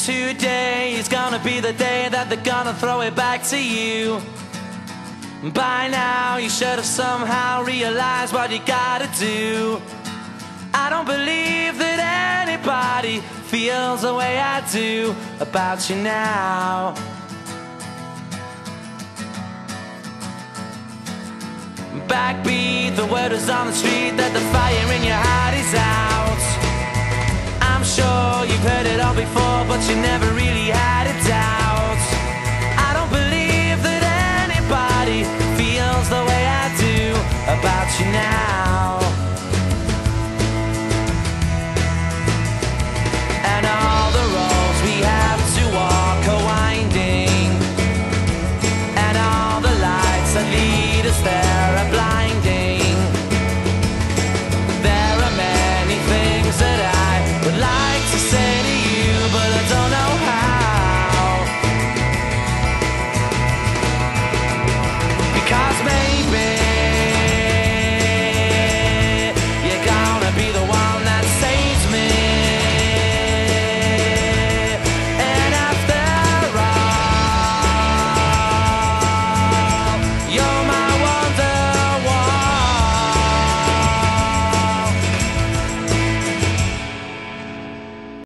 today is gonna be the day that they're gonna throw it back to you. By now you should have somehow realized what you gotta do. I don't believe that anybody feels the way I do about you now. Backbeat, the word is on the street that the fire in your heart is out. I'm sure you've heard it all before, but you never really had a doubt. I don't believe that anybody feels the way I do about you now.